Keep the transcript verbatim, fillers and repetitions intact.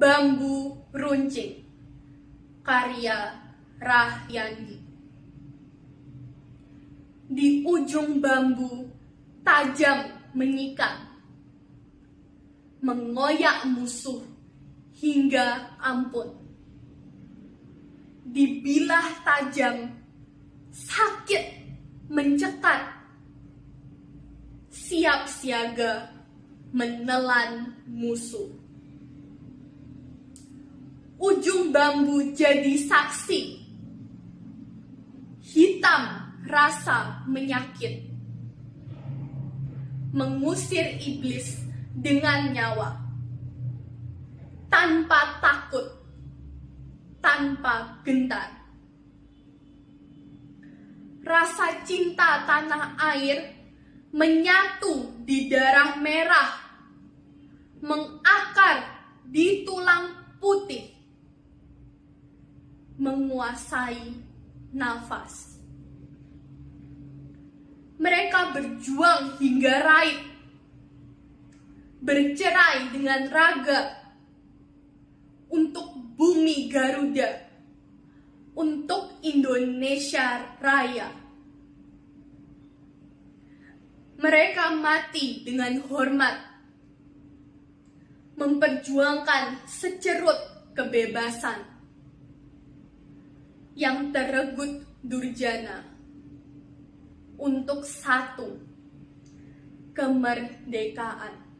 Bambu Runcing, karya Rahyandi. Di ujung bambu tajam menyikat, mengoyak musuh hingga ampun. Dibilah tajam, sakit mencekat, siap siaga menelan musuh. Ujung bambu jadi saksi, hitam rasa menyakit, mengusir iblis dengan nyawa, tanpa takut, tanpa gentar. Rasa cinta tanah air menyatu di darah merah, mengakar di tulang putih, menguasai nafas. Mereka berjuang hingga raib, bercerai dengan raga, untuk bumi Garuda, untuk Indonesia Raya. Mereka mati dengan hormat, memperjuangkan secerut kebebasan yang teregut durjana untuk satu kemerdekaan.